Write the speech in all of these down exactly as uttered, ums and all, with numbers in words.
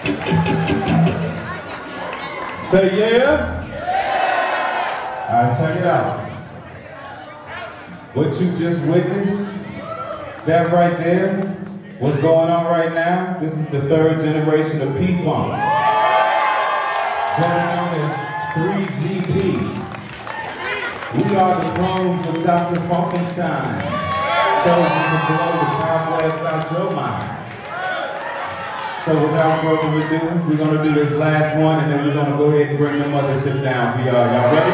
Say yeah? Alright, check it out. What you just witnessed, that right there, what's going on right now, this is the third generation of P-Funk. Better known as three G P. We are the clones of Doctor Funkenstein, chosen to blow the cobwebs out your mind. So without further ado, we're going to do this last one, and then we're going to go ahead and bring the Mothership down for y'all. Y'all ready?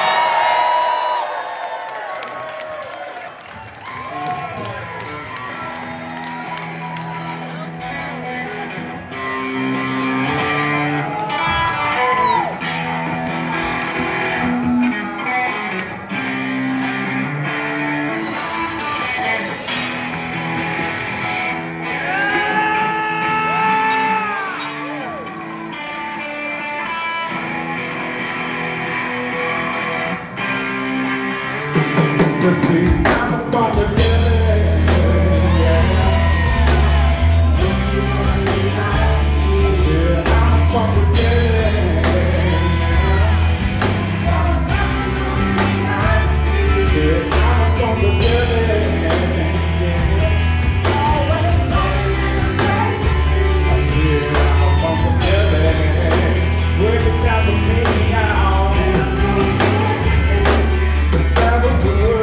Let's see. I'm a Funkadelic, yeah. Yeah, I'm a Funkadelic. Yeah, I'm a Funkadelic. Yeah, I'm a Funkadelic. Break it down for me now. Travel the world.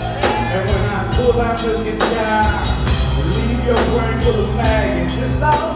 Leave your brain full of maggots. It's all